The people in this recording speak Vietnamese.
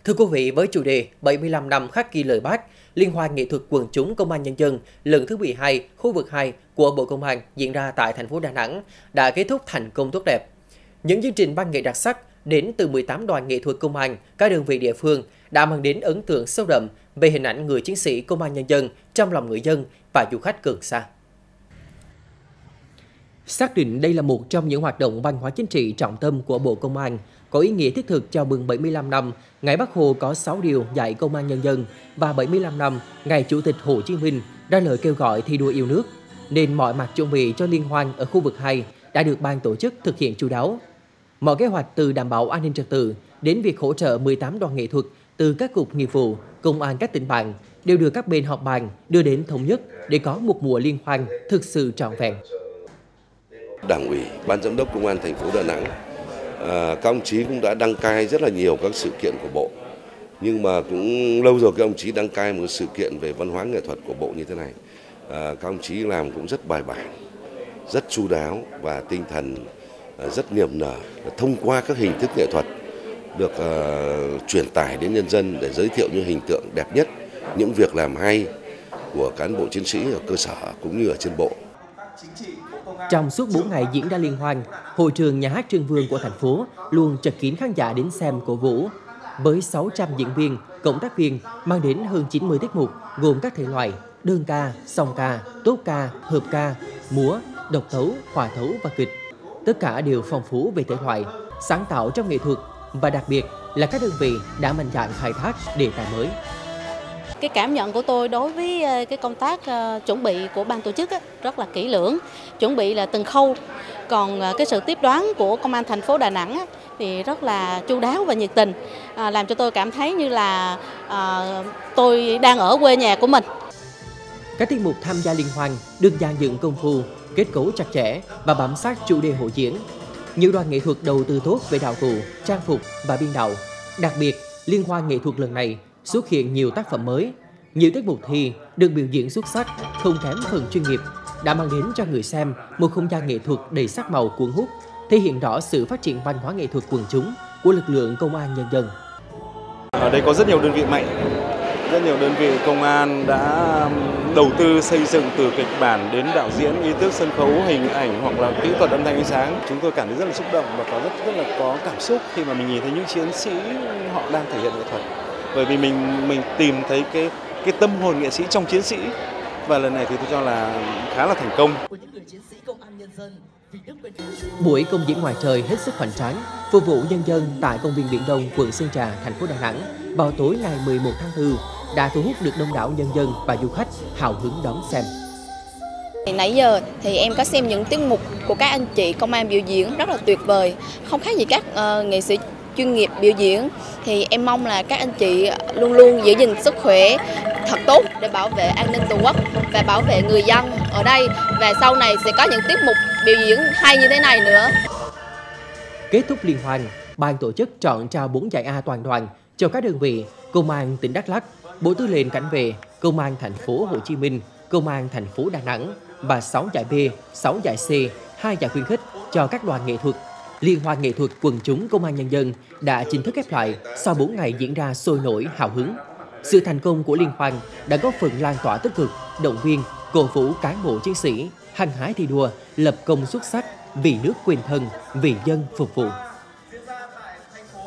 Thưa quý vị, với chủ đề 75 năm khắc ghi lời Bác, Liên hoan nghệ thuật quần chúng Công an Nhân dân lần thứ 12, khu vực 2 của Bộ Công an diễn ra tại thành phố Đà Nẵng đã kết thúc thành công tốt đẹp. Những chương trình văn nghệ đặc sắc đến từ 18 đoàn nghệ thuật công an, các đơn vị địa phương đã mang đến ấn tượng sâu đậm về hình ảnh người chiến sĩ Công an Nhân dân trong lòng người dân và du khách gần xa. Xác định đây là một trong những hoạt động văn hóa chính trị trọng tâm của Bộ Công an, có ý nghĩa thiết thực chào mừng 75 năm Ngày Bác Hồ có 6 điều dạy Công an Nhân dân và 75 năm Ngày Chủ tịch Hồ Chí Minh ra lời kêu gọi thi đua yêu nước, nên mọi mặt chuẩn bị cho liên hoan ở khu vực 2 đã được ban tổ chức thực hiện chu đáo. Mọi kế hoạch từ đảm bảo an ninh trật tự đến việc hỗ trợ 18 đoàn nghệ thuật từ các cục nghiệp vụ, công an các tỉnh bạn đều được các bên họp bàn đưa đến thống nhất để có một mùa liên hoan thực sự trọn vẹn. Đảng ủy, Ban giám đốc Công an thành phố Đà Nẵng, các ông chí cũng đã đăng cai rất là nhiều các sự kiện của Bộ. Nhưng mà cũng lâu rồi các ông chí đăng cai một sự kiện về văn hóa nghệ thuật của Bộ như thế này. Các ông chí làm cũng rất bài bản, rất chu đáo và tinh thần rất niềm nở. Thông qua các hình thức nghệ thuật được truyền tải đến nhân dân để giới thiệu những hình tượng đẹp nhất, những việc làm hay của cán bộ chiến sĩ ở cơ sở cũng như ở trên Bộ. Trong suốt 4 ngày diễn ra liên hoan, hội trường Nhà hát Trưng Vương của thành phố luôn chật kín khán giả đến xem cổ vũ. Với 600 diễn viên, cộng tác viên mang đến hơn 90 tiết mục gồm các thể loại đơn ca, song ca, tốp ca, hợp ca, múa, độc tấu, hòa tấu và kịch. Tất cả đều phong phú về thể loại, sáng tạo trong nghệ thuật và đặc biệt là các đơn vị đã mạnh dạn khai thác đề tài mới. Cái cảm nhận của tôi đối với cái công tác chuẩn bị của ban tổ chức rất là kỹ lưỡng, chuẩn bị là từng khâu. Còn cái sự tiếp đoán của Công an thành phố Đà Nẵng thì rất là chu đáo và nhiệt tình, làm cho tôi cảm thấy như là tôi đang ở quê nhà của mình. Các tiết mục tham gia liên hoan được dàn dựng công phu, kết cấu chặt chẽ và bám sát chủ đề hội diễn. Nhiều đoàn nghệ thuật đầu tư tốt về đạo cụ, trang phục và biên đạo. Đặc biệt, liên hoan nghệ thuật lần này xuất hiện nhiều tác phẩm mới, nhiều tiết mục thi được biểu diễn xuất sắc, không kém phần chuyên nghiệp, đã mang đến cho người xem một không gian nghệ thuật đầy sắc màu cuốn hút, thể hiện rõ sự phát triển văn hóa nghệ thuật quần chúng của lực lượng Công an Nhân dân. Ở đây có rất nhiều đơn vị mạnh, rất nhiều đơn vị công an đã đầu tư xây dựng từ kịch bản đến đạo diễn, nghi thức sân khấu, hình ảnh hoặc là kỹ thuật âm thanh ánh sáng. Chúng tôi cảm thấy rất là xúc động và rất là có cảm xúc khi mà mình nhìn thấy những chiến sĩ họ đang thể hiện nghệ thuật. Bởi vì mình tìm thấy cái tâm hồn nghệ sĩ trong chiến sĩ, và lần này thì tôi cho là khá là thành công. Buổi công diễn ngoài trời hết sức hoành tráng, phục vụ nhân dân tại công viên Biển Đông, quận Sơn Trà, thành phố Đà Nẵng vào tối ngày 11 tháng 4 đã thu hút được đông đảo nhân dân và du khách hào hứng đón xem. Nãy giờ thì em có xem những tiết mục của các anh chị công an biểu diễn rất là tuyệt vời, không khác gì các nghệ sĩ chuyên nghiệp biểu diễn. Thì em mong là các anh chị luôn luôn giữ gìn sức khỏe thật tốt để bảo vệ an ninh Tổ quốc và bảo vệ người dân ở đây, và sau này sẽ có những tiết mục biểu diễn hay như thế này nữa. Kết thúc liên hoan, ban tổ chức chọn trao 4 giải A toàn đoàn cho các đơn vị Công an tỉnh Đắk Lắk, Bộ Tư lệnh Cảnh vệ, Công an thành phố Hồ Chí Minh, Công an thành phố Đà Nẵng và 6 giải B, 6 giải C, 2 giải khuyến khích cho các đoàn nghệ thuật. Liên hoan nghệ thuật quần chúng Công an Nhân dân đã chính thức khép lại sau 4 ngày diễn ra sôi nổi hào hứng. Sự thành công của liên hoan đã góp phần lan tỏa tích cực, động viên, cổ vũ cán bộ chiến sĩ hăng hái thi đua, lập công xuất sắc vì nước quên thân, vì dân phục vụ.